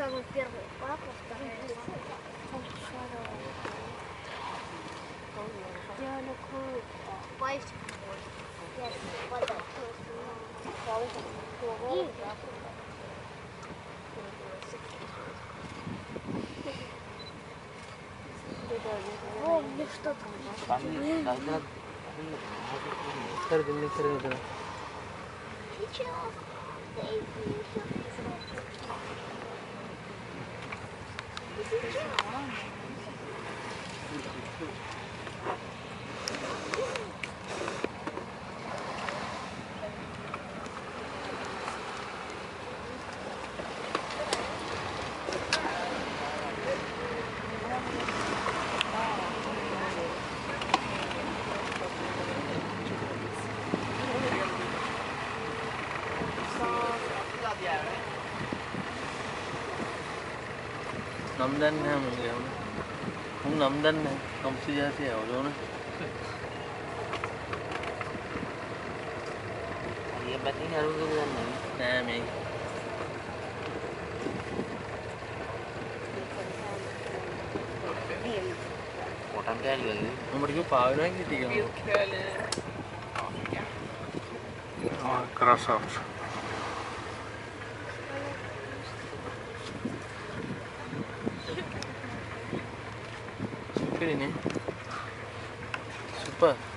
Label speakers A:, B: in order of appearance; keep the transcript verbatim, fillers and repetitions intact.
A: самый первый папа, второй Помню, что там.
B: Nắm đân ha mình kéo không nắm đân này không xì ra xẻo luôn đấy ये बत्ती ना रुक रुक नहीं ना मैं मोटा क्या लगी हमारे को पावर है कि ठीक है
C: Ой, красавчик.
B: Super ini super